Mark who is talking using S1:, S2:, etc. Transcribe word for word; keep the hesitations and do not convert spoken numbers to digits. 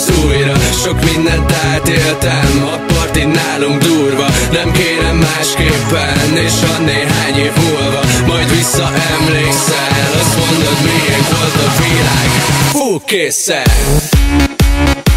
S1: az újra. Sok mindent átéltem, a parti nálunk durva. Nem kérem másképpen, és a néhány év múlva majd visszaemlékszel, azt mondod, milyen volt a világ. Fú, készen!